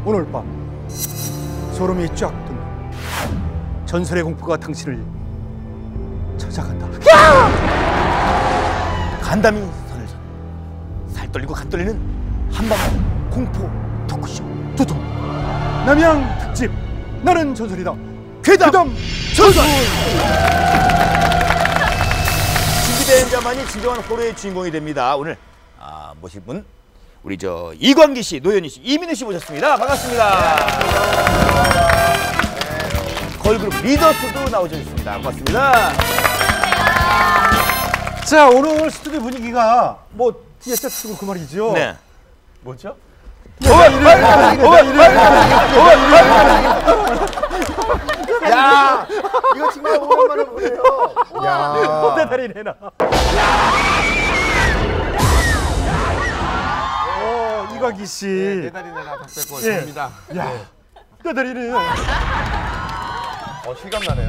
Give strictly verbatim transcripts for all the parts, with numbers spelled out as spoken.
오늘 밤 소름이 쫙 돋는 전설의 공포가 당신을 찾아간다. 야! 간담이 선을 살 떨리고 간 떨리는 한밤 공포 토크쇼 도통 남양 특집 나는 전설이다. 괴담, 괴담 전설. 준비된 자만이 진정한 호러의 주인공이 됩니다. 오늘 아, 모실 분 우리 저 이광기 씨, 노현희 씨, 이민우 씨 모셨습니다. 반갑습니다. 걸그룹 리더스도 나오셨습니다. 고맙습니다. 자, 오늘 스튜디오 분위기가 뭐 뒤에 세트고 그 말이죠. 네. 뭐죠? 야, 이거 정말 오랜만에 보네요. 야, 대다리 내놔. 어, 이광기 씨. 네, 대다리 내놔 박백골입니다. 예. 야, 대다리 내놔. 어, 실감 나네요.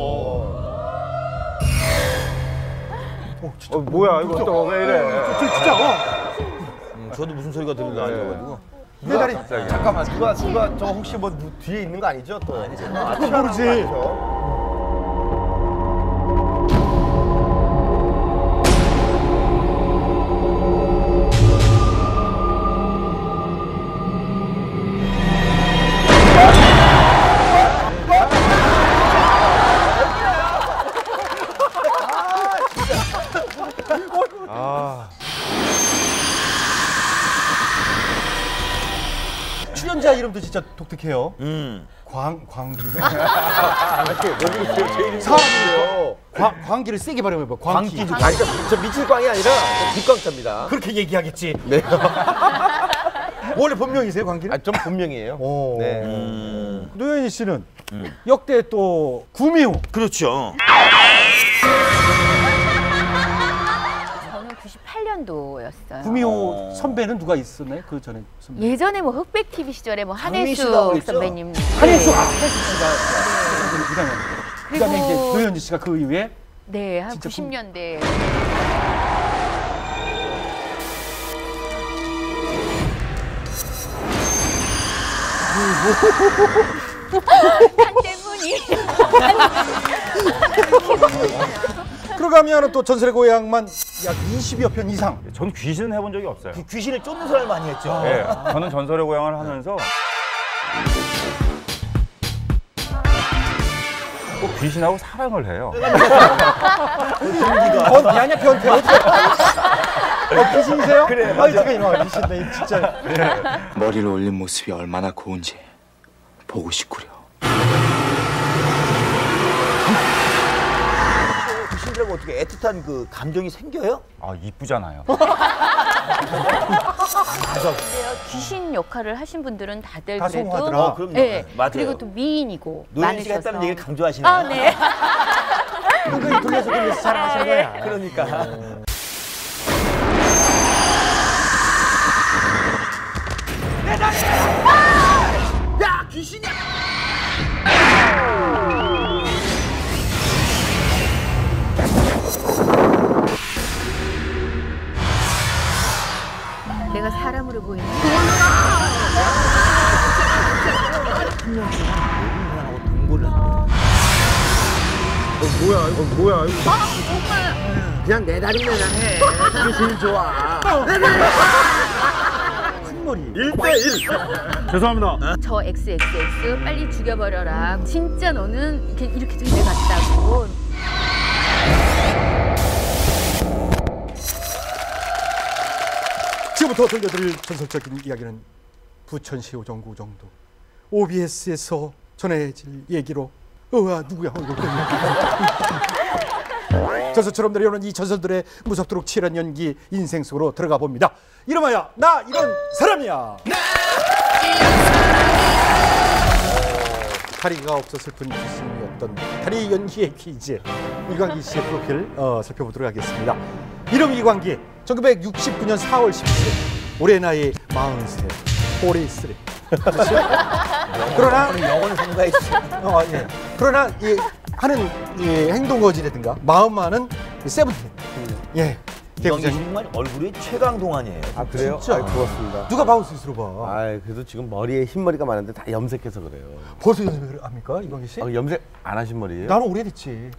어, 진짜. 어, 뭐야 이거 또 왜 이래? 저, 진짜. 어. 음, 저도 무슨 소리가 들리나 아니어가지고. 대다리. 잠깐만 누가 누가 저 혹시 뭐 뒤에 있는 거 아니죠 또? 아니잖아. 그거 모르지. 출연자 이름도 진짜 독특해요. 음. 광 광기. 제일 사람이요. 광 광기를 세게 발음해봐. 광기. 광기. 아니 저 미칠 광이 아니라 국광자입니다. 그렇게 얘기하겠지. 네. 원래 본명이세요, 광기는? 아, 좀 본명이에요. 오. 네. 음. 노현희 씨는 역대 또 구미호. 그렇죠. 저는 구십팔 년도였어요. 구미호 선배는 누가 있었나요? 그 전에 선배. 예전에 뭐 흑백 티비 시절에 뭐 강민 씨가 한혜수 그랬죠? 선배님. 한혜수, 네. 아, 혜수 씨가 그다음에 그다음에 이제 그리고- 노현희 씨가 그 이후에 네, 한 진짜 구십 년대. 한 때문이. 그러가면 또 전설의 고향만 약 이십여 편 이상. 전 귀신은 해본 적이 없어요. 그 귀신을 쫓는 사람을 많이 했죠. 예, 저는 전설의 고향을 하면서 꼭 귀신하고 사랑을 해요. 변태 아니야, 변태. 어, 귀신이세요? 그래, 아니, 맞아. 제가 이놈아 귀신네 진짜. 머리를 올린 모습이 얼마나 고운지 보고 싶구려. 귀신들하고 어떻게 애틋한 그 감정이 생겨요? 아, 이쁘잖아요. 귀신 역할을 하신 분들은 다들 다 그래도 성공하더라. 어, 그럼요. 네, 맞아요. 그리고 또 미인이고 노현희 씨가 많으셔서. 했다는 얘기를 강조하시네요. 아, 네. 그거 돌려서 돌려서 자랑하시는 거야. 그러니까. 내가 사람으로 보이는. 뭐야 이거 뭐야 이거. 그냥 내 다리 내놔 해. 그게 제일 좋아. 흰머리. 일 대 일. 죄송합니다. 저 엑스엑스엑스 빨리 죽여버려라. 진짜 너는 이렇게 이렇게 된 애 같다고. 지금부터 들려드릴 전설적인 이야기는 부천시 오정구 정도 오비에스에서 전해질 얘기로. 으아, 누구야? 어, 이거 전설처럼 내려오는 이 전설들의 무섭도록 치열한 연기 인생 속으로 들어가 봅니다. 이름하여 나 이런 사람이야. 다리가 없었을 뿐 귀신이었던 다리 연기의 퀴즈. 이광기 씨의 프로필 어, 살펴보도록 하겠습니다. 이름 이광기, 천구백육십구 년 사월 십칠 일, 올해 나이 마흔세, 포리스리. 그러나 영어는 상가했지. 어, 예. 그러나 이 하는 이 행동 거지라든가 마음만은 세븐틴. 예. 이광기 씨 정말 얼굴이 최강동안이에요. 아 그래요? 진짜? 아 고맙습니다. 누가 마우 스스로 봐. 아 그래도 지금 머리에 흰머리가 많은데 다 염색해서 그래요. 벌써 연습을 합니까, 이광기 씨? 아, 염색 안 하신 머리예요? 나는 오래됐지.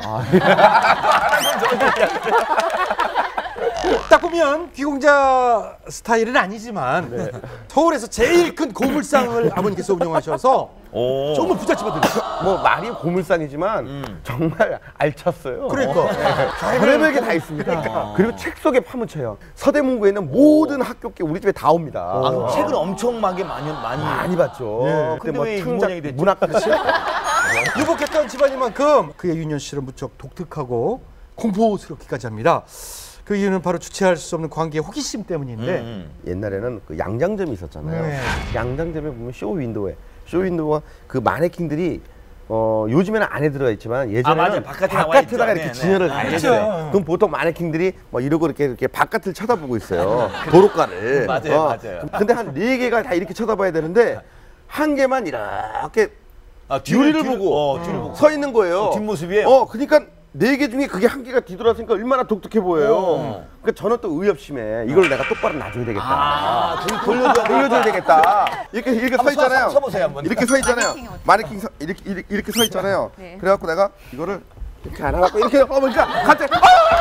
딱 보면 귀공자 스타일은 아니지만 서울에서 제일 큰 고물상을 아버님께서 운영하셔서 오. 정말 부잣집아들이죠. 뭐 말이 고물상이지만 정말 알찼어요. 그러니까. 별의별 게 다 있습니다. 그리고 책 속에 파묻혀요. 서대문구에 있는 모든 학교께 우리 집에 다 옵니다. 아, 그럼 책을 엄청나게 많이 많이. 많이 봤죠. 예. 그때 근데 뭐 왜 창작 문양이 됐죠? 문학가시 유복했던 집안이만큼 그의 윤현 씨는 무척 독특하고 공포스럽기까지 합니다. 그 이유는 바로 주체할 수 없는 관계의 호기심 때문인데 음. 옛날에는 그 양장점이 있었잖아요. 네. 양장점에 보면 쇼 윈도우에 쇼 윈도우가 그 마네킹들이 어 요즘에는 안에 들어가 있지만 예전에는 아, 맞아요. 바깥에 나와 바깥에다가 있죠. 이렇게 네, 진열을 네. 다 아, 해줘요. 그렇죠. 그럼 보통 마네킹들이 뭐 이러고 이렇게 이렇게 바깥을 쳐다보고 있어요. 도로가를. 맞아요, 맞아요. 근데 한 네 개가 다 이렇게 쳐다봐야 되는데 한 개만 이렇게 아, 뒤를 뒤를- 보고 어, 뒤를 보고. 서 있는 거예요. 어, 뒷모습이에요? 어, 그러니까 네 개 중에 그게 한 개가 뒤돌아서니까 얼마나 독특해 보여요. 어. 그러니까 저는 또 의협심에 이걸 내가 똑바로 놔줘야 되겠다. 아, 돌- 돌려줘야 돌려줘야 되겠다. 이렇게 이렇게 서 한번 서- 있잖아요. 서- 서보세요, 한번. 이렇게 서 있잖아요. 마네킹이 어때요? 마네킹 서, 이렇게 이렇게, 이렇게 서 있잖아요. 네. 그래갖고 내가 이거를 이렇게 안 해갖고 이렇게 어 그러니까 갑자기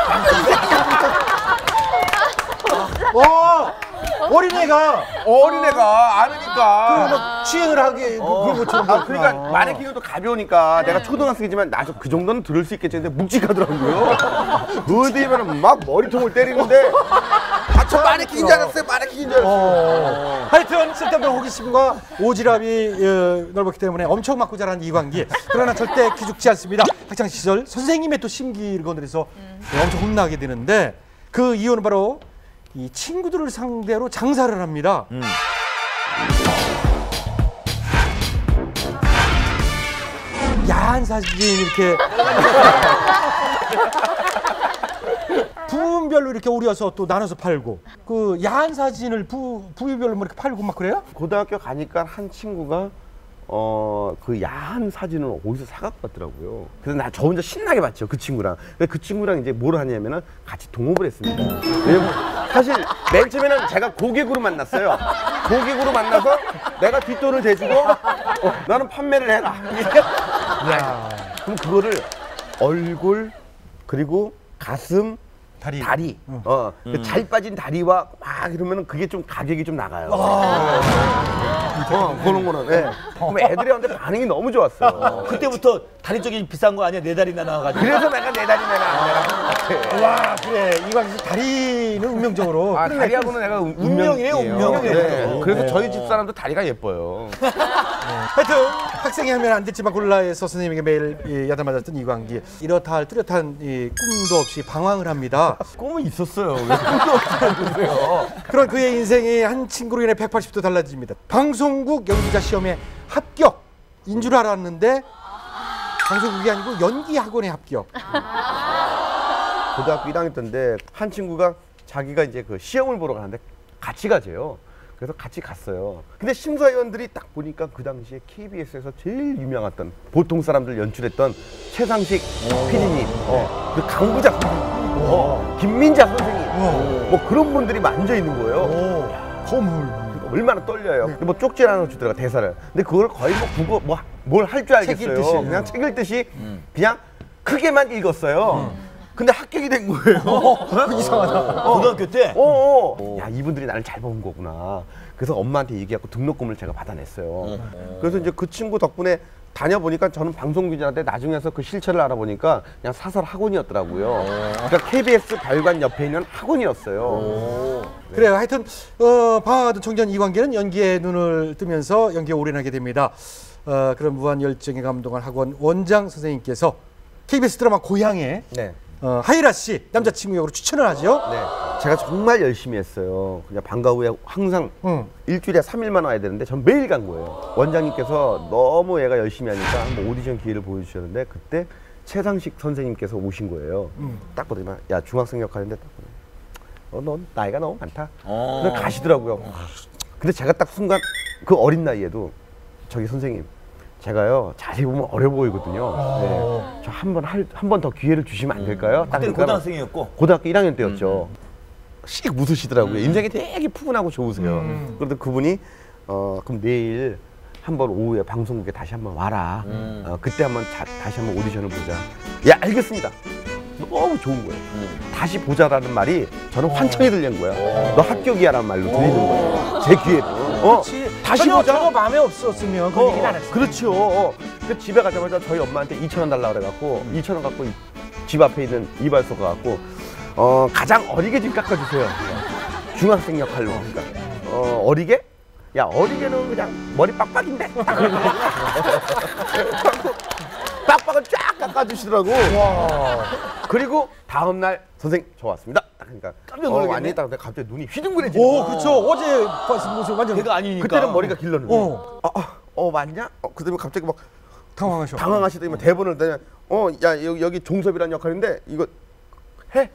어, 어린애가 어린애가 아니니까. 막 취행을 하게 그런 것처럼. 아, 그러니까 마네킹은 또 가벼우니까 내가 초등학생이지만 나도 그 정도는 들을 수 있겠지 근데 묵직하더라고요. 어디면 막 머리통을 때리는데 아, 저 마네킹인 줄 알았어요. 마네킹인 줄 알았어요. 어. 하여튼 쓸데없는 호기심과 오지랖이 어, 넓었기 때문에 엄청 맞고 자란 이광기. 그러나 절대 기죽지 않습니다. 학창 시절 선생님의 또 심기를 건드려서 네, 엄청 혼나게 되는데 그 이유는 바로 이 친구들을 상대로 장사를 합니다. 음. 야한 사진 이렇게 부분별로 이렇게 오려서 또 나눠서 팔고 그 야한 사진을 부 부위별로 뭐 이렇게 팔고 막 그래요? 고등학교 가니까 한 친구가 어 그 야한 사진을 어디서 사갖고 왔더라고요. 그래서 나 저 혼자 신나게 봤죠 그 친구랑. 근데 그 친구랑 이제 뭘 하냐면은 같이 동업을 했습니다. 왜냐면 사실 맨 처음에는 제가 고객으로 만났어요. 고객으로 만나서 내가 뒷돈을 대주고 어, 나는 판매를 해라. 그럼 그거를 얼굴 그리고 가슴 다리. 다리, 어, 그잘 빠진 다리와 막 이러면은 그게 좀 가격이 좀 나가요. 어, 그런 거는. 네. 그럼 애들이 한테 반응이 너무 좋았어요. 그때부터 다리 쪽이 비싼 거 아니야? 네 다리나 나와가지고. 그래서 내가 내 다리 내가 안 내가. 와 그래 이광기 씨 다리는 운명적으로 아, 다리하고는 내가 운- 운명이에요, 운명. 네. 네. 그래서 네. 저희 집 사람도 다리가 예뻐요. 하여튼 학생이 하면 안 됐지만 곤라에서 선생님에게 매일 이, 야단맞았던 이광기 이렇다 할 뚜렷한 이 꿈도 없이 방황을 합니다. 꿈은 있었어요. 왜 꿈도 없어요. 그런 그의 인생이 한 친구로 인해 백팔십 도 달라집니다. 방송국 연기자 시험에 합격인 줄 알았는데 방송국이 아니고 연기 학원에 합격. 고등학교 일 학년 때인데 한 친구가 자기가 이제 그 시험을 보러 가는데 같이 가재요. 그래서 같이 갔어요. 근데 심사위원들이 딱 보니까 그 당시에 케이비에스에서 제일 유명했던 보통 사람들 연출했던 최상식 피디님, 어, 그 강부작 선생님, 어, 김민자 선생님, 뭐 그런 분들이 앉아 있는 거예요. 거물. 얼마나 떨려요. 근데 뭐 쪽지 하나 주더라고 대사를. 근데 그걸 거의 뭐 국어 뭐 뭘 할 줄 알겠어요. 책 읽듯이. 그냥 책 읽듯이 그냥 크게만 읽었어요. 근데 합격이 된 거예요. 이상하다. 고등학교 때? 어, 어. 야 이분들이 나를 잘 본 거구나. 그래서 엄마한테 얘기하고 등록금을 제가 받아냈어요. 그래서 이제 그 친구 덕분에 다녀보니까 저는 방송기자인데 나중에서 그 실체를 알아보니까 그냥 사설 학원이었더라고요. 그러니까 케이비에스 발관 옆에 있는 학원이었어요. 그래요. 하여튼 어, 방황하던 청년 이광기는 연기에 눈을 뜨면서 연기에 올인하게 됩니다. 어, 그런 무한 열정에 감동한 학원 원장 선생님께서 케이비에스 드라마 고향에 네. 어, 하이라 씨 남자친구 역으로 추천을 하죠. 네. 제가 정말 열심히 했어요. 그냥 방과 후에 항상 응. 일주일에 삼 일만 와야 되는데 전 매일 간 거예요. 원장님께서 너무 얘가 열심히 하니까 한번 오디션 기회를 보여주셨는데 그때 최상식 선생님께서 오신 거예요. 음. 딱 보더니 야 중학생 역할인데 딱 보더니 어, 넌 나이가 너무 많다. 어. 그래서 가시더라고요. 근데 제가 딱 순간 그 어린 나이에도 저기 선생님 제가요 자세히 보면 어려 보이거든요. 네. 저 한 번 한 번 더 기회를 주시면 안 될까요? 딱 그때는 그러니까 고등학생이었고. 고등학교 일 학년 때였죠. 씩 웃으시더라고요. 인상이 되게 푸근하고 좋으세요. 음. 그런데 그분이 어 그럼 내일 한번 오후에 방송국에 다시 한번 와라. 음. 어, 그때 한번 자, 다시 한번 오디션을 보자. 예, 알겠습니다. 너무 좋은 거예요. 음. 다시 보자라는 말이 저는 환청이 들린 거야. 너 합격이야라는 말로 들리는 거예요. 제 귀에. 어, 다시 전혀, 보자. 전혀 마음에 없었으면 그 어, 얘기를 안 했어요. 그렇죠. 어. 그 집에 가자마자 저희 엄마한테 이천 원 달라 그래갖고 이천 원 갖고 집 앞에 있는 이발소 가갖고 어, 가장 어리게 좀 깎아주세요. 중학생 역할로. 그러니까 어, 어리게? 야, 어리게는 그냥 머리 빡빡인데? 빡빡을 쫙 깎아주시더라고. 그리고 다음날 선생님 저 왔습니다. 그러니까 깜짝 놀라겠네. 어, 아니 딱 갑자기 눈이 휘둥그레지는 오, 거야. 그렇죠. 어제 봤을 모습 완전 걔가 아니니까. 그때는 머리가 길렀는데 어. 어, 어, 어 맞냐? 어, 그다음에 갑자기 막 당황하셔. 당황하시더니 대본을 내냐 어야 여기, 여기 종섭이라는 역할인데 이거 해?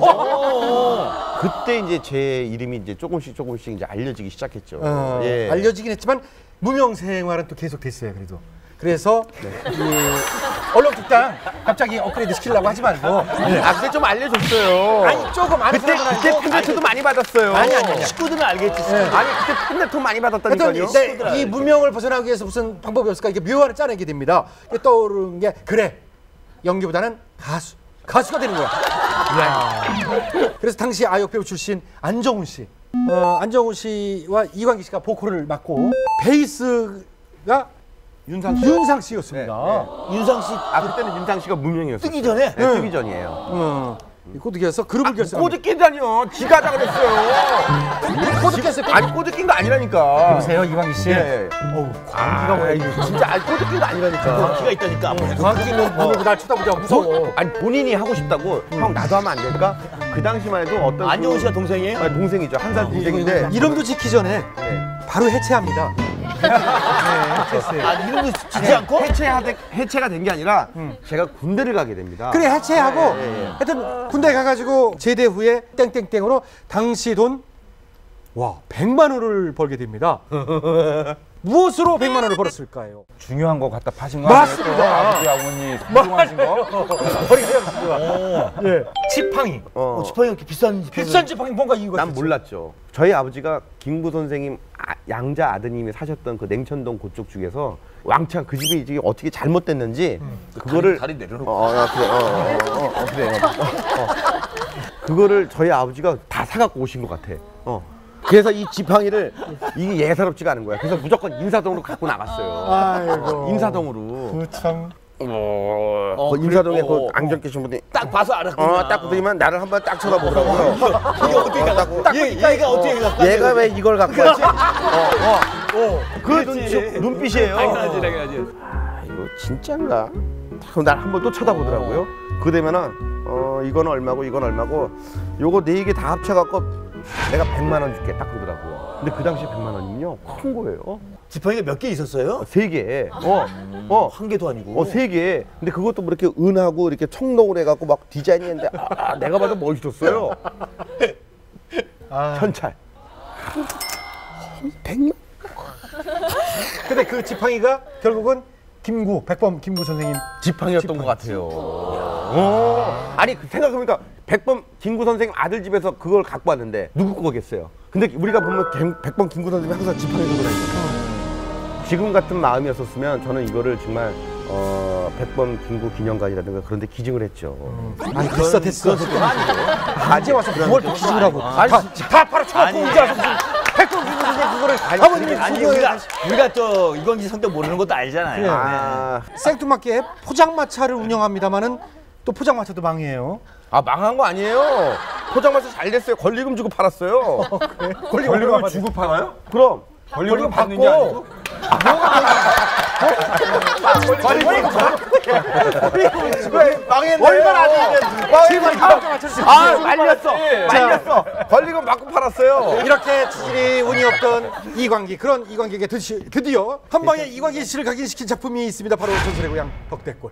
그때 이제 제 이름이 이제 조금씩 조금씩 이제 알려지기 시작했죠. 어, 예. 알려지긴 했지만 무명 생활은 또 계속 됐어요. 그래도. 그래서 네. 이 얼렁뚱땅 갑자기 업그레이드 시키려고 하지 말고 네. 아 그때 좀 알려줬어요. 아니 조금 아는 그때 사람은 그때 알고. 펜데트도 많이 받았어요. 아니, 아니, 아니. 식구들은 알겠지. 네. 아니 그때 펜데트 많이 받았다니까요. 하여튼 네, 이 무명을 벗어나기 위해서 무슨 방법이 없을까 이게 묘안을 짜내게 됩니다. 이게 떠오르는 게 그래 연기보다는 가수 가수가 되는 거야. 그래서 당시 아역 배우 출신 안정훈 씨, 어, 안정훈 씨와 이광기 씨가 보컬을 맡고 베이스가 윤상 씨. 윤상 씨였습니다. 윤상 씨 아 그때는 윤상 씨가 무명이었어요. 뜨기 전에? 네, 뜨기 전이에요. 어, 꼬드기에서 그룹을 결성. 꼬드 낀다니요. 지가 하자 그랬어요. 꼬드 꼈어요. 아니 꼬드 낀 거 아니라니까. 보세요 이광기 씨. 예. 어우 아, 이거 진짜 아니 꼬드 낀 거 아니라니까. 기가 있다니까. 광기는 보고 날 쳐다보자 무서워. 아니 본인이 하고 싶다고 형 나도 하면 안 될까? 그 당시만 해도 어떤 안정훈 그- 씨가 동생이에요? 아니, 동생이죠. 한 살 동생인데 이름도 짓기 전에 네. 바로 해체합니다. 네, 해체했어요. 아, 이름도 짓지 않고? 해체가 해체가 된 게 아니라 제가 군대를 가게 됩니다. 그래 해체하고 예, 예, 예. 하여튼 군대 가가지고 제대 후에 땡땡땡으로 당시 돈 와 백만 원을 벌게 됩니다. 무엇으로 백만 원을 벌었을까요? 중요한 거 갖다 파신 거 맞습니다. 아니에요? 아버지 어머니 소중하신 거? 예, 지팡이. 어, 어, 지팡이가 이렇게 비싼 지팡이. 비싼 지팡이 뭔가 이유가 난 있겠죠. 몰랐죠. 저희 아버지가 김구 선생님 아, 양자 아드님이 사셨던 그 냉천동 그쪽 중에서 왕창 그 집이 이게 어떻게 잘못됐는지 그거를 다리 내려놓고. 어, 어, 그래, 어, 어, 어, 어, 그래. 어, 어. 그거를 저희 아버지가 다 사갖고 오신 것 같아. 어. 그래서 이 지팡이를 이게 예사롭지가 않은 거야. 그래서 무조건 인사동으로 갖고 나갔어요. 아이고. 인사동으로. 그참 어, 어, 그 인사동에 그래, 그 어, 어. 안경 끼신 분이 딱 봐서 알았구나. 어, 딱 보더니만 나를 한번 딱 쳐다보더라고요. 이게 어떻게 갖고 얘, 얘가 어떻게 갖고 얘가 왜 이걸 갖고 왔지? 어, 어, 그 눈, 눈빛이에요. 당연하지, 당연하지. 아, 이거 진짠가? 그럼 날 한번 또 쳐다보더라고요. 그 되면은 어 이거는 얼마고 이건 얼마고 요거 네 개 다 합쳐갖고 내가 백만 원 줄게 딱 그러더라고요. 근데 그 당시 백만 원이면요 큰 거예요. 지팡이가 몇 개 있었어요? 세 개. 어, 어, 한 개도 아니고. 어, 세 개. 근데 그것도 뭐 이렇게 은하고 이렇게 청동을 해갖고 막 디자인했는데 아, 내가 봐도 멋있었어요. 현찰. 백만. 근데 그 지팡이가 결국은 김구 백범 김구 선생님 지팡이였던 것 같아요. 어. 아니 그 생각해보니까 백범 김구 선생님 아들 집에서 그걸 갖고 왔는데 누구 거겠어요? 근데 우리가 보면 갱- 백범 김구 선생님이 항상 지팡이 들고 다니잖아요. 지금 같은 마음이었었으면 저는 이거를 정말 어, 백범 김구 기념관이라든가 그런 데 기증을 했죠. 아니 됐어 됐어. 이제 와서 그걸 또 기증을 하고 아니, 다, 다 팔아 쳐갖고 이제 와서 무슨 백범 김구 선생 그거를 아버님이 아니 그거에 우리가 우리가 또 이광기 성격 모르는 것도 알잖아요. 그래. 아, 생뚱맞게 포장마차를 운영합니다만은 또 포장마차도 망해요. 아 망한 거 아니에요. 포장마차 잘 됐어요. 권리금 주고 팔았어요. 권리금을 주고 팔아요? 그럼 권리금 받는 게 아니고? 망했네. 얼마나 아 말렸어. 말렸어. 권리금 받고 팔았어요. 이렇게 지질이 운이 없던 이광기 그런 이광기에게 드시, 드디어 한 방에 이광기 씨를 각인시킨 작품이 있습니다. 바로 전설의 고향 덕대골.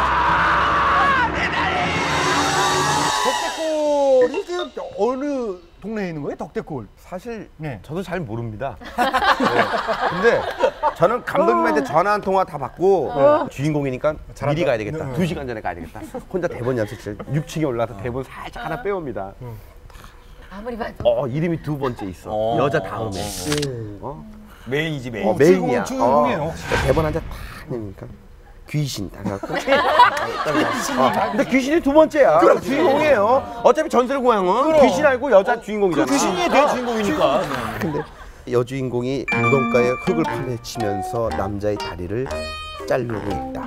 덕대골이 그 어느 동네에 있는 거예요? 덕대골. 사실 네. 저도 잘 모릅니다. 네. 근데 저는 감독님한테 전화 한 통화 다 받고 주인공이니까 잘한다. 미리 가야 되겠다. 네. 두 시간 전에 가야 되겠다. 혼자 대본 연습실 육 층에 올라가서 대본 살짝 하나 빼옵니다. 아무리 봐도. 어 이름이 두 번째 있어. 어. 여자 다음에. 어? 메인이지 메인. 어, 메인이야. 주인공이에요. 어. 대본 한 장 탁 내니까 귀신 딱 갖고. 어, 근데 귀신이 두 번째야. 그럼 주인공이에요. 어차피 전설 고향은 귀신 알고 여자 주인공이잖아. 그 귀신이 내 주인공이니까. 근데 여주인공이 무덤가에 흙을 파헤치면서 남자의 다리를 자르고 있다.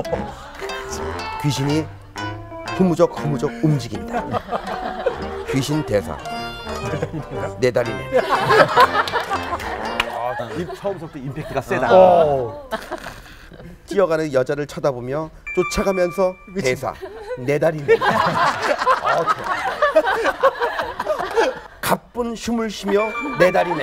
귀신이 흐무적 흐무적 움직인다. 귀신 대사. 내 다리네. 아, 처음부터 임팩트가 세다. 어. 뛰어가는 여자를 쳐다보며 쫓아가면서 대사. 내 다리네. 아, 가쁜 숨을 쉬며 내 다리네.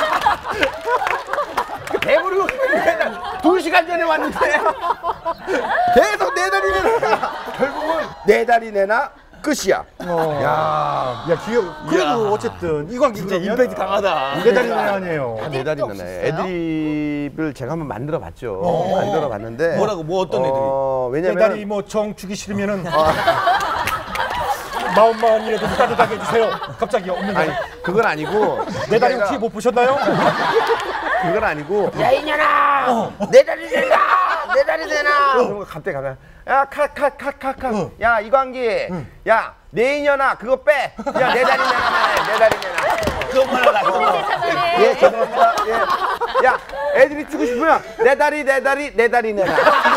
배부르고 두 시간 전에 왔는데 계속 내 다리네나. 결국은 내 다리네나 끝이야. 어. 야, 야 기억. 그래도 어쨌든 이광기 진짜 임팩트 강하다. 내 다리는 아니에요. 내 다리네네. 애드립을 제가 한번 만들어 봤죠. 만들어 봤는데 뭐라고 뭐 어떤 애들이? 어, 내 왜냐면 다리 뭐 정 주기 싫으면은 마음만이라도 따뜻하게 해주세요. 갑자기 없는 거. 아니 그건 아니고 내 다리 내가- 혹시 못 보셨나요? 그건 아니고 야 이년아 내 다리 내놔 내 다리 내놔 그런 거 갑자기 가면 야카카카카카 야 이광기 야 내 인연아 그거 빼 야 내 다리 내놔 내 다리 내놔 그것만 하라. 세상에. 예 죄송합니다 예야 애들이 주고 싶으면 내 다리 내 다리 내 다리 내놔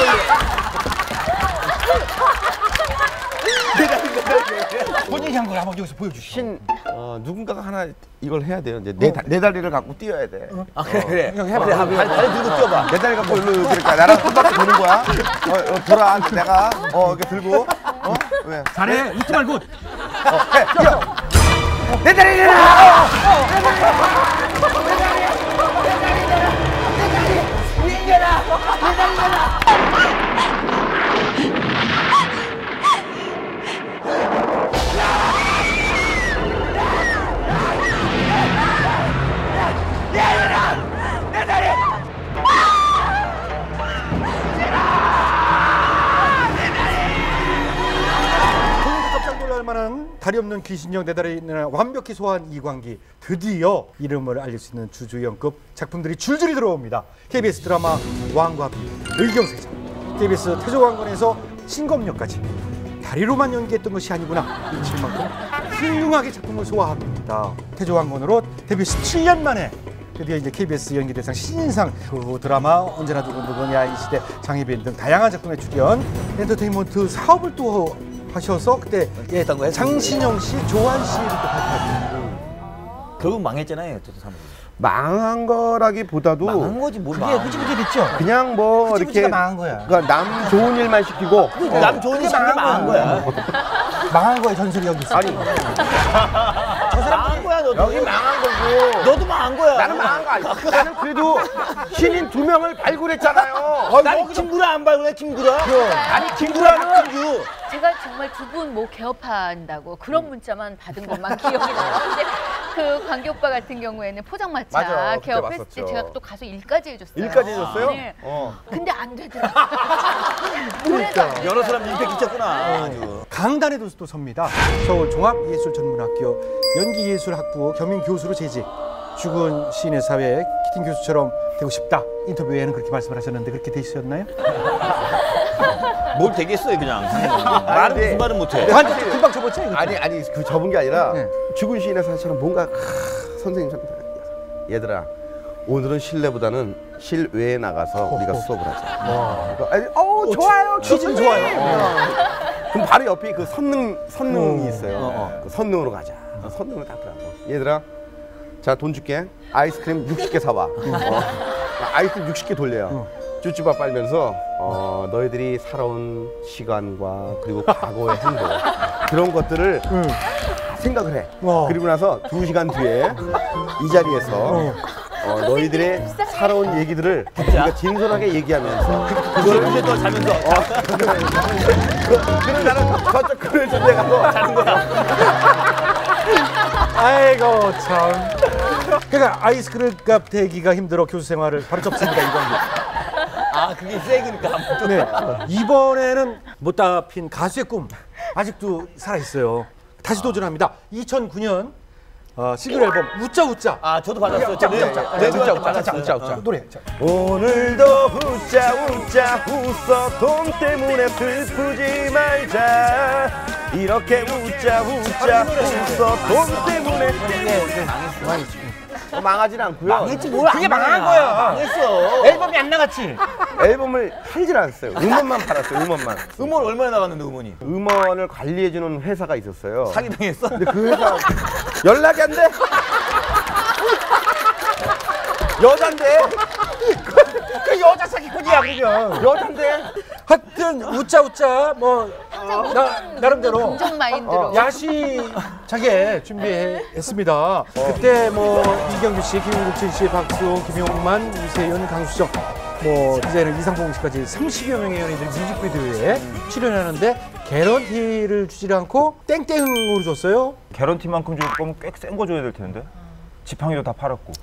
본인이 한 걸 한번 여기서 보여주시죠. 신 어, 누군가가 하나 이걸 해야 돼요 이제 내, 다, 내 다리를 갖고 뛰어야 돼 아 그래 그래. 그냥 해봐. 그래 다리 다리 들고 뛰어봐. 내 다리 갖고 일로 그러니까 나랑 한 바퀴 도는 거야 어, 어 돌아 내가 어 이렇게 들고 어 왜 잘해. 웃지 말고. 해, 뛰어 내 다리 내놔 깜짝 놀랄 만한 다리 없는 귀신형 내 다리는 완벽히 소화한 이광기. 드디어 이름을 알릴 수 있는 주주연급 작품들이 줄줄이 들어옵니다. 케이비에스 드라마 왕과 비, 의경세자, 케이비에스 태조왕건에서 신검역까지 다리로만 연기했던 것이 아니구나 미칠 만큼 훌륭하게 작품을 소화합니다. 태조왕건으로 데뷔 십칠 년 만에 드디어 이제 케이비에스 연기대상 신인상, 그 드라마 언제나 두근두근, 야인 시대, 장희빈 등 다양한 작품에 출연, 엔터테인먼트 사업을 또 하셔서 그때 예, 장신영 씨, 조한 씨를 또 발표하고. 결국 망했잖아요. 저도 사람. 망한 거라기보다도 망한 거지 뭘 그게 망. 흐지부지 됐죠? 그냥 뭐 흐지부지가 이렇게 망한 거야. 그러니까 남 좋은 일만 시키고 어, 남 좋은 일 시키는 게 망한 거야. 망한 거에 전설이 여기 있어. 아니 망한 거야 너도. 여기 망한 거고 너도 망한 거야. 나는 망한 거 아니야. 나는 그래도 신인 두 명을 발굴했잖아요. 나는 김구라 안 발굴해 김구라. 아니 김구라는 박진주. 제가 정말 두 분 뭐 개업한다고 그런 문자만 받은 것만 기억이 나요. 근데 그 광기 오빠 같은 경우에는 포장마차 맞아, 그때 개업했을 때 왔었죠. 제가 또 가서 일까지 해줬어요. 일까지 해줬어요? 네. 어. 근데 안 되더라고요. 노래가 안 여러 사람 임팩트 있었구나. 아주. 강단에도 또 섭니다. 서울 종합예술전문학교 연기예술학부 겸임 교수로 재직. 죽은 시인의 사회에 키팅 교수처럼 되고 싶다. 인터뷰에는 그렇게 말씀을 하셨는데 그렇게 되셨나요? 뭘 되겠어요 그냥. 말은 무슨 말은 못해. 완전 금방 접었죠? 이거? 아니 아니 그 접은 게 아니라 네. 죽은 시인의 사처럼 뭔가 크, 선생님 참 얘들아 오늘은 실내보다는 실외에 나가서 우리가 수업을 하자. 그러니까, 아니, 어우 좋아요 취지는 좋아요. 그럼 바로 옆에 그 선릉 선릉이 어. 있어요. 어, 어. 그 선릉으로 가자. 선릉을 딱 들어가고 얘들아 자 돈 줄게 아이스크림 육십 개 사와. 어. 아이스크림 육십 개 돌려요. 쭈쭈바 빨면서 어, 너희들이 살아온 시간과 그리고 과거의 행동 그런 것들을 다 생각을 해. 와. 그리고 나서 두 시간 뒤에 이 자리에서 어, 너희들의 살아온 얘기들을 우리가 진솔하게 얘기하면서 그걸 이제 또 자면서. 그, 그럼 나는 저쪽 그늘 존재 가서 자는 거야. 아이고 참. 그러니까 아이스크림 값 대기가 힘들어 교수 생활을 바로 접습니다 이광기. 아 그게 세기니까. 네. 이번에는 못다 핀 가수의 꿈 아직도 살아 있어요. 다시 도전합니다. 이천구 년 어, 싱글 앨범 웃자 웃자. 아 저도 받았어요. 네, 네, 웃자, 웃자, 받았어요. 웃자, 웃자. 노래. 자. 오늘도 웃자 웃자 웃어 돈 때문에 슬프지 말자 이렇게 웃자 웃자 웃어 돈 때문에 어, 망하진 않고요. 망했지 뭘? 그게 망한 거야. 망했어. 앨범이 안 나갔지. 앨범을 팔질 않았어요. 음원만 팔았어요. 음원만. 음원 얼마나 나갔는데 음원이? 음원을 관리해주는 회사가 있었어요. 사기당했어? 근데 그 회사 연락이 안 돼. 여잔데. 그 여자 사기꾼이야 그냥. 여잔데. 하여튼 웃자 웃자 뭐 어, 나, 나름대로 긍정 마인드로. 야시차게 준비했습니다. 그때 뭐 이경규 씨, 김국진 씨, 박수홍, 김용만, 이세윤, 강수정, 뭐 이제는 이상봉 씨까지 삼십여 명의 연예인들이 뮤직비디오에 출연하는데 개런티를 주지 않고 땡땡으로 줬어요. 개런티만큼 줄 거면 꽤 센 거 줘야 될 텐데. 지팡이도 다 팔았고.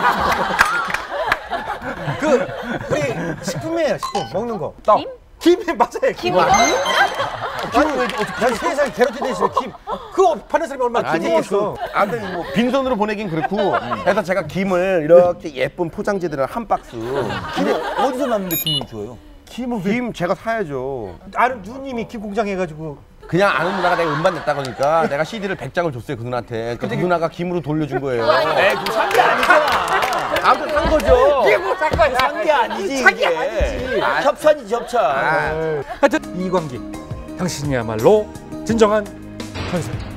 그 우리 식품이에요, 식품 먹는 거. 김? 김이 맞아요. 김이요? 아니 왜 어떻게 세상에 개런티 돼 있어요, 김. 그거 파는 사람이 얼마나 아니, 김이겠어. 아무튼 뭐 빈손으로 보내긴 그렇고 그래서 제가 김을 이렇게 예쁜 포장지들을 한 박스 김이 어디서 났는데 김을 줘요? 김을 김 제가 사야죠. 아는 누님이 김 공장 해가지고 그냥 아는 누나가 내가 음반 냈다 그러니까 내가 씨디를 백 장을 줬어요 그 누나한테. 그 누나가 김으로 돌려준 거예요. 에이 그거 산게 아니잖아. 아무튼 산 거죠. 이게 뭐 잠깐 산게 아니지. 산게 이게. 아니지. 아, 협찬이지 협찬. 아. 하여튼 이광기 당신이야말로 진정한 천사입니다.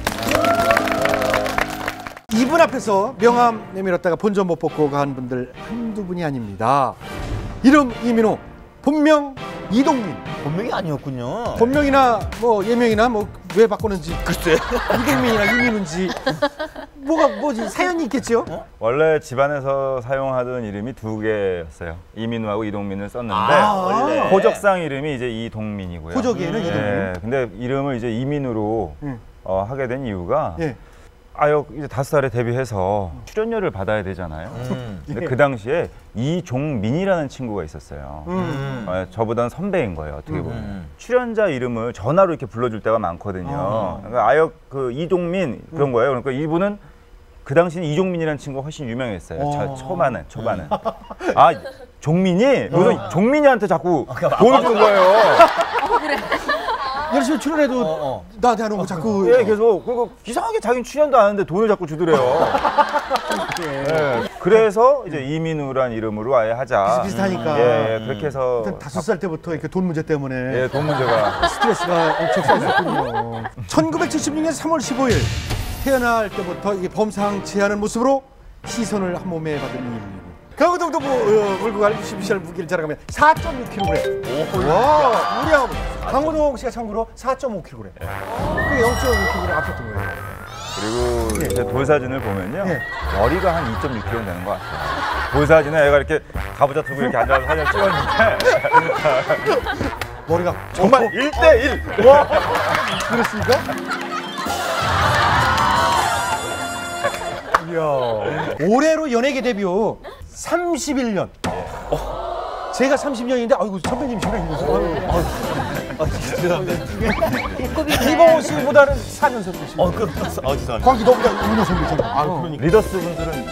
이분 앞에서 명함 내밀었다가 본전 못 뽑고 간 분들 한두 분이 아닙니다. 이름 이민호, 본명 이동민. 본명이 아니었군요. 본명이나 뭐 예명이나 뭐 왜 바꾸는지 글쎄. 이동민이나 이민호인지 뭐가 뭐지 사연이 있겠죠? 원래 집안에서 사용하던 이름이 두 개였어요. 이민우하고 이동민을 썼는데 아, 원래. 호적상 이름이 이제 이동민이고요. 호적에는 이동민. 예, 근데 이름을 이제 이민우로 음. 어, 하게 된 이유가 예. 아역 이제 다섯 살에 데뷔해서 출연료를 받아야 되잖아요. 음. 근데 그 당시에 이종민이라는 친구가 있었어요. 음. 어, 저보다는 선배인 거예요. 어떻게 보면 음. 출연자 이름을 전화로 이렇게 불러줄 때가 많거든요. 아. 그러니까 아역 그 이종민 그런 거예요. 그러니까 이분은 그 당시는 이종민이라는 친구가 훨씬 유명했어요. 어. 저, 초반에 초반에 아 종민이 무슨 종민이한테 자꾸 돈을 주는 거예요. 열심히 출연해도 어, 어. 나한테 하는 거 자꾸 예, 계속 그리고 이상하게 자기는 출연도 안 하는데 돈을 자꾸 주더래요. 예, 그래서 이제 이민우란 이름으로 아예 하자. 비슷비슷하니까. 예, 예, 그렇게 해서 일단 다섯 살 때부터 이렇게 돈 문제 때문에 예, 돈 문제가 스트레스가 엄청 쌓였군요. 천구백칠십육 년 삼월 십오일 태어날 때부터 이게 범상치 않은 모습으로 시선을 한 몸에 받은 이민호. 강호동도 뭐 어, 물고 갈 십시할 무게를 자랑하면 사 점 육 킬로그램. 와, 우리 아버지 강호동 씨가 참고로 사 점 오 킬로그램. 그게 영 점 육 킬로그램 앞섰던 거예요. 그리고 이제 돌사진을 보면요 네. 머리가 한 이 점 육 킬로그램 되는 것 같아요. 돌사진에 애가 이렇게 가부좌 들고 이렇게 앉아서 사진 찍었는데 머리가 정말 일 대 일. 와, 그렇습니까? 이야. 올해로 연예계 데뷔 삼십일 년. 어, 제가 삼십 년인데, 아이고, 선배님이 저랑 이거죠. 이봉호 씨보다는 사 년 선배시고. 어, 그, 어, 죄송합니다. 광기 너보다 이 년 선배잖아. 아, 그러니까. 리더스 분들은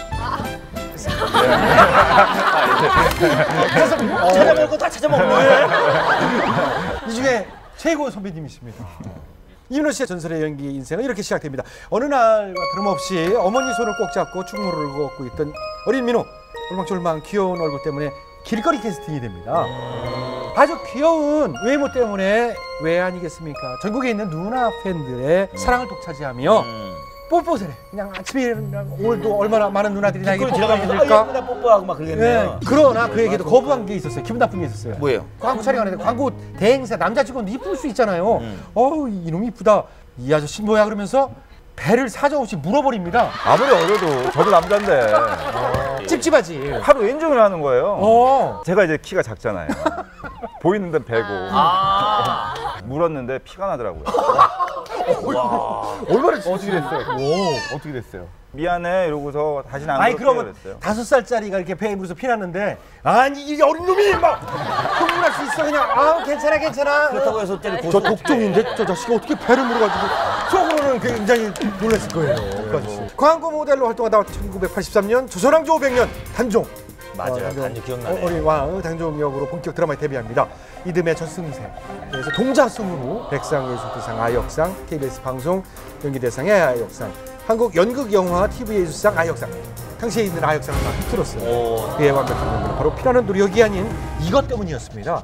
그래서 찾아먹을 거 다 찾아먹네. 이 중에 최고 선배님이십니다. 이민호 씨의 전설의 연기 인생은 이렇게 시작됩니다. 어느 날과 다름없이 어머니 손을 꼭 잡고 충무를 걷고 있던 어린 민호. 얼망졸망 귀여운 얼굴 때문에 길거리 캐스팅이 됩니다. 아주 귀여운 외모 때문에 왜 아니겠습니까? 전국에 있는 누나 팬들의 사랑을 독차지하며 뽀뽀세래. 그냥 아침에 오늘도 얼마나 많은 누나들이 나에게 그걸 뽀뽀하게 들어가면서 될까? 아, 예쁘다 뽀뽀하고 막 그러겠네요. 네. 그러나 그에게도 거부한 게 있었어요. 기분 나쁜 게 있었어요. 뭐예요? 광고 촬영하는데 광고 대행사 남자 직원도 이쁠 수 있잖아요. 음. 어우 이놈 이쁘다. 이 아저씨 뭐야 그러면서 배를 사정없이 물어버립니다. 아무리 어려도 저도 남자인데 찝찝하지. 하루 인증을 하는 거예요. 어. 제가 이제 키가 작잖아요. 보이는 데는 배고 아. 물었는데 피가 나더라고요. 얼마나 어떻게 됐어요? 오, 어떻게 됐어요? 미안해 이러고서 다시는 안 아니 그럴게요 그러면 그랬어요. 다섯 살짜리가 이렇게 배에 물어서 피났는데 아니 이 어린 놈이 막 흥분할 수 있어 그냥 아 괜찮아 괜찮아 그렇다고 해서 때를 저 독종인데 저 자식이 어떻게 배를 물어가지고 속으로는 굉장히 놀랐을 거예요. 그 아저씨. 광고 모델로 활동하다 천구백팔십삼 년 조선왕조 오백 년 단종 맞아요. 어, 단종 기억나네. 어, 어린 왕 단종 역으로 본격 드라마에 데뷔합니다. 이듬해 저승생 그래서 동자승으로 백상예술대상 아역상 케이비에스 방송 연기대상의 아역상 한국 연극영화 티비예술상 아역상 당시에 있는 아역상을 다 휩쓸었어요. 그의 완벽한 연기는 바로 피나는 노력이 아닌 이것 때문이었습니다.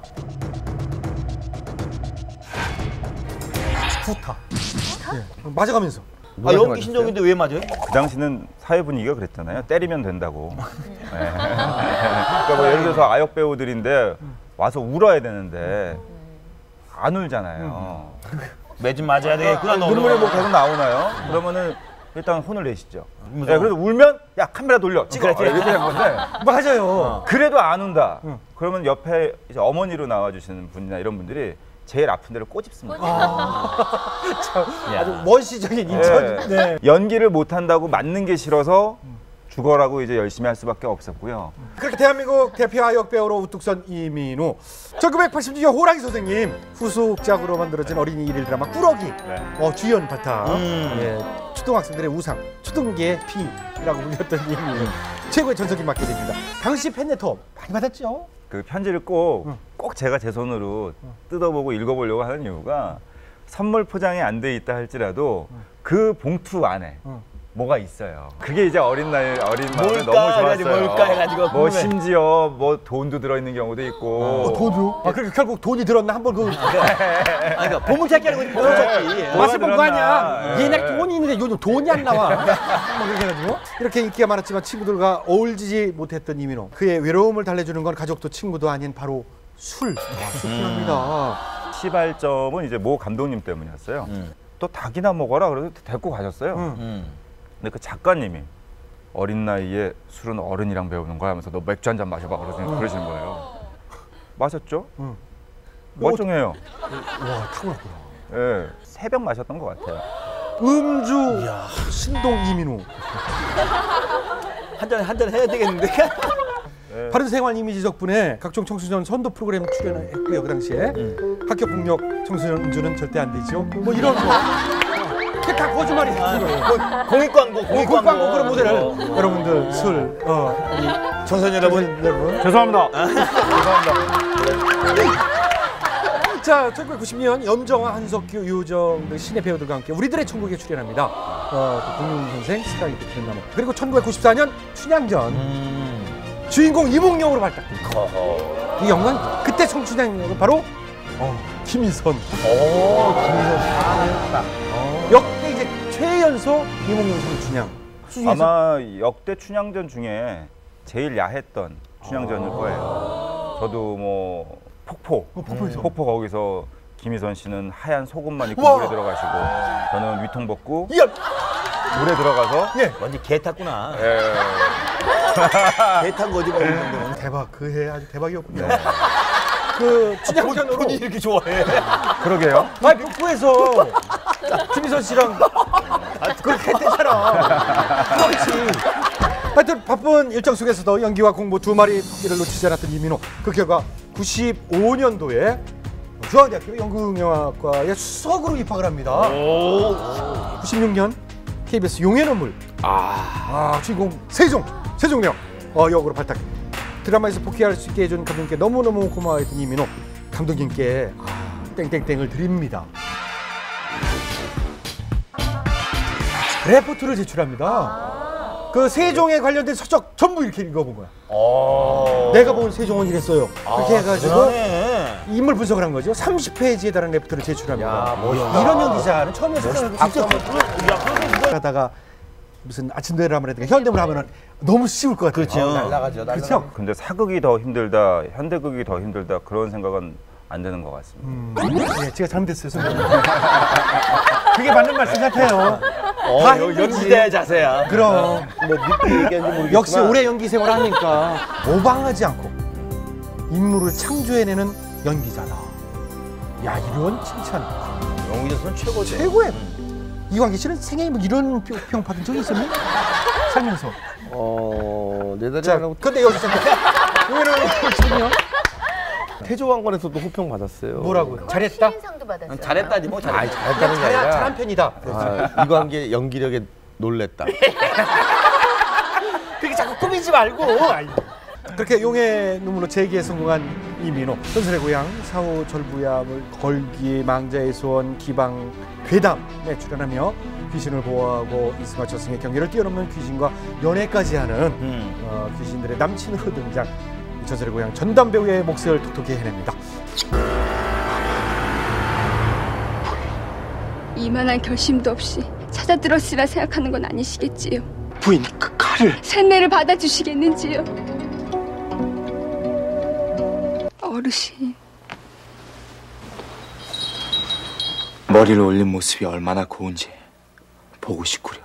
구타. 예, 맞아가면서. 아 연기 신종인데 왜 맞아요? 그 당시는 사회 분위기가 그랬잖아요. 때리면 된다고. 네. 그러니까 뭐 예를 들어서 아역 배우들인데 와서 울어야 되는데 안 울잖아요. 매진 맞아야 되겠구나. 너 눈물이 뭐 계속 나오나요? 그러면은 일단 혼을 내시죠. 네, 그래서 울면 야 카메라 돌려 찍어 그래, 이렇게 된 건데 맞아요. 그래도 안 운다. 그러면 옆에 이제 어머니로 나와주시는 분이나 이런 분들이 제일 아픈 데를 꼬집습니다. 아주 원시적인 인천. 네. 네. 연기를 못한다고 맞는 게 싫어서 죽어라고 이제 열심히 할 수밖에 없었고요. 그렇게 대한민국 대표 아역 배우로 우뚝 선 이민호. 천구백팔십육 년 호랑이 선생님 후속작으로 만들어진 어린이 일일 드라마 꾸러기. 네. 어, 주연 바탕. 음. 예, 초등학생들의 우상, 초등계의 피라고 불렸던 이민호. 최고의 전성기 맡게 됩니다. 당시 팬레터 많이 받았죠? 그 편지를 꼭, 꼭 제가 제 손으로 뜯어보고 읽어보려고 하는 이유가 선물 포장이 안 돼 있다 할지라도 그 봉투 안에 뭐가 있어요. 그게 이제 어린 나이 어린 마음에 너무 뭘까 좋았어요. 해가지고 뭘까 해가지고 뭐 궁금해. 심지어 뭐 돈도 들어있는 경우도 있고. 어, 돈도? 아, 그러니까 결국 돈이 들었나 한번 그 아니, 그러니까 보물찾기 하는 거지 보물찾기. 맛을 본 거 아니야. 들었나? 얘네 돈이 있는데 요즘 돈이 안 나와. 뭐 그렇게 해가지고 이렇게 인기가 많았지만 친구들과 어울리지 못했던 이민호. 그의 외로움을 달래주는 건 가족도 친구도 아닌 바로 술. 술합니다. 시발점은 이제 모 감독님 때문이었어요. 음. 또 닭이나 먹어라 그래서 데리고 가셨어요. 음. 근데 그 작가님이 어린 나이에 술은 어른이랑 배우는 거야 하면서 너 맥주 한 잔 마셔봐 그러시는, 그러시는 거예요. 마셨죠? 응. 멀쩡해요. 와, 타고났구나. 예, 세 병 마셨던 것 같아요. 음주 신동 이민호. 한잔 한 잔 해야 되겠는데. 바른 생활 이미지 덕분에 각종 청소년 선도 프로그램 출연했고요. 그 당시에 학교 폭력 청소년 음주는 절대 안 되죠. 뭐 이런 거. 그게 다 거짓말이에요. 공익 광고, 공익 공익 광고. 광고 그런 모델을 여러분들 술 어, 우리 청소년 여러분. 여러분. 죄송합니다. 자, 천구백구십 년 염정아, 한석규, 유정 등 신의 배우들과 함께 우리들의 천국에 출연합니다. 어, 또 공룡 선생, 스카이 피는 나무. 그리고 천구백구십사 년 춘향전 음. 주인공 이몽룡으로 발탁됩니다. 이 영광 그때 청춘향역은 바로 어, 김희선. 오, 김희선 씨. 역대 이제 최연소 이몽룡 청춘향. 아마 역대 춘향전 중에 제일 야했던 춘향전일 거예요. 저도 뭐 폭포, 폭포에서. 폭포 거기서 김희선 씨는 하얀 소금만 입고 우와. 물에 들어가시고 저는 위통 벗고 이야, 물에 들어가서 예. 완전 개 탔구나. 예, 개 탄 거지 뭐. 이 정도면. 대박, 그 해 아주 대박이었군요. 그 춘향전으로 본인이 이렇게 좋아해. 그러게요. 아니 폭포에서 김희선 씨랑 그렇게 했대잖아. 그렇지. 하여튼 바쁜 일정 속에서도 연기와 공부 두 마리 토끼를 놓치지 않았던 이민호. 그 결과 구십오 년도에 중앙대학교 연극영화과에 수석으로 입학을 합니다. 구십육 년 케이비에스 용의 눈물. 아, 아 주인공 세종, 세종령 어, 역으로 발탁. 드라마에서 복귀할 수 있게 해준 감독님께 너무너무 고마워했던 이민호. 감독님께 아, 땡땡땡을 드립니다. 레포트를 제출합니다. 그 세종에 관련된 서적 전부 이렇게 읽어본 거야. 내가 본 세종은 이랬어요. 그렇게 해가지고 그러네. 인물 분석을 한 거죠. 삼십 페이지에 달하는 레포트를 제출합니다. 야, 멋있다. 이런 연기자는 처음에 생각해보고 진짜 야, 그래도 하다가 무슨 아침 대를 하면 해야 현대물 하면 너무 쉬울 것 같아요. 그렇죠. 날라가죠. 그렇죠. 근데 사극이 더 힘들다, 현대극이 더 힘들다 그런 생각은 안 드는 것 같습니다. 음, 네, 제가 잘못했어요, 선배님. 그게 맞는 말씀 같아요. 어, 다 여- 힘들지. 연기자의 자세야. 그럼 뭐 늦게 얘기하는지 모르겠지만 역시 오래 연기 생활을 하니까 모방하지 않고 인물을 창조해내는 연기자다. 야, 이런 칭찬 연기자는 최고죠. 최고예요. 이광기 씨는 생애 뭐 이런 평, 평 받은 적이 있었나요? 살면서. 어, 네 자, 달이라고 근데 여기서 오늘은 지금요. 태조왕건에서도 호평 받았어요. 뭐라고? 잘했다? 신인상도 받았어요. 잘했다지 뭐 아이, 잘했다. 잘했다는 게 잘한, 아니라 잘한 편이다. 아, 이광기의 연기력에 놀랬다. 그렇게 자꾸 꾸미지 말고. 그렇게 용의 눈물로 재기에 성공한 이민호. 전설의 고향, 사후 절부야물, 걸기, 망자의 소원, 기방, 괴담에 출연하며 귀신을 보호하고 이승화 저승의 경계를 뛰어넘는 귀신과 연애까지 하는 음. 어, 귀신들의 남친으로 등장. 전설의 고향 전담 배우의 몫을 톡톡히 해냅니다. 이만한 결심도 없이 찾아들었으라 생각하는 건 아니시겠지요. 부인 그 칼을 샌내를 받아주시겠는지요. 어르신. 머리를 올린 모습이 얼마나 고운지 보고 싶구려.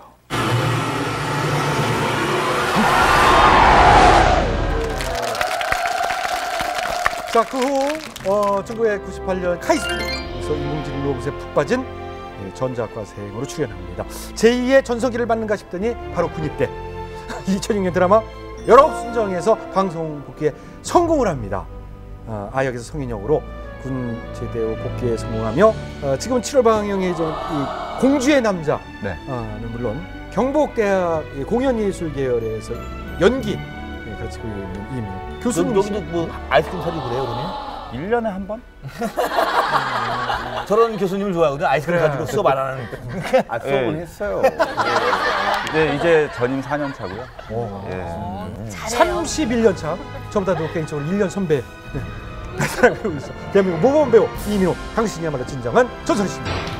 자, 그 후 어, 천구백구십팔 년 카이스트에서 인공지능 로봇에 푹 빠진 전작과생으로 출연합니다. 제이의 전성기를 맞는가 싶더니 바로 군입대. 이천육 년 드라마 열아홉 순정에서 방송 복귀에 성공을 합니다. 어, 아역에서 성인역으로 군 제대 후 복귀에 성공하며 어, 지금은 칠월 방영 예정 이 공주의 남자는 네. 물론 경북대학 공연예술 계열에서 연기 네, 가르치고 있는 이민호 교수님. 여기도 뭐 아이스크림 사주고 그래요 그러면? 일 년에 한 번? 저런 교수님을 좋아하거든. 아이스크림 그래. 사주고 수업 안 하는. 아, 수업은 네. 했어요. 네, 이제 전임 사 년 차고요. 예. 잘해요. 삼십일 년 차. 저보다도 개인적으로 일 년 선배. 네. 사랑하고 있어. 대한민국 모범 배우 이민호. 당신이야말로 진정한 전설이십니다.